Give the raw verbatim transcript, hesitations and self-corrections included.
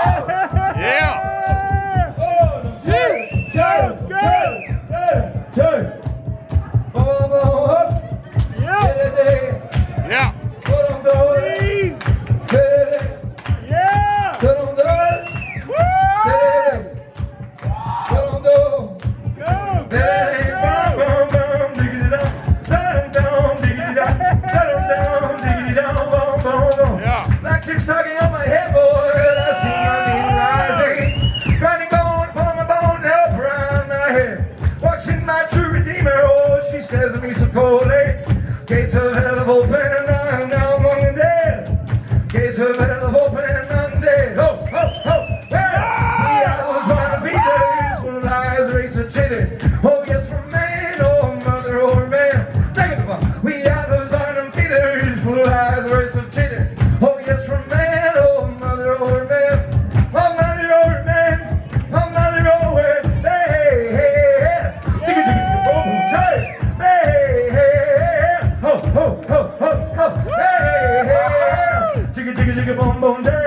Yeah. Oh, two, two, two, two, two. Boom, boom, up. Yeah. Yeah. Put on the Please. yeah. Put on the Woo. Put on the Go. Hey, Go. boom, boom, boom, diggity down, down, down, diggity down, down, down, diggity down, boom, boom, boom. Yeah. Black chicks tugging on my head, boy. I see my meat rising, grinding bone upon my bone, up around my head. Watching my true redeemer, oh, she stares at me so coldly. Gates of hell have opened, and I'm now among the dead. Gates of hell have opened, and I'm dead. Ho, ho, ho, hey! The idols want to be days when lies race a chitty. Oh, yes, for man, or mother, or man. Take it about. We idols are the beaters, full eyes race a chitty. Oh, yes, for man, or mother, or man. Oh, mother, or man. Oh, mother, or man. Hey, hey, hey. Chicka, chicka, chicka, boom, boom, hey. Hey, hey, hey. Ho, ho, ho, ho, ho. Hey, hey, hey. Chicka, chicka, chicka, boom, boom, hey.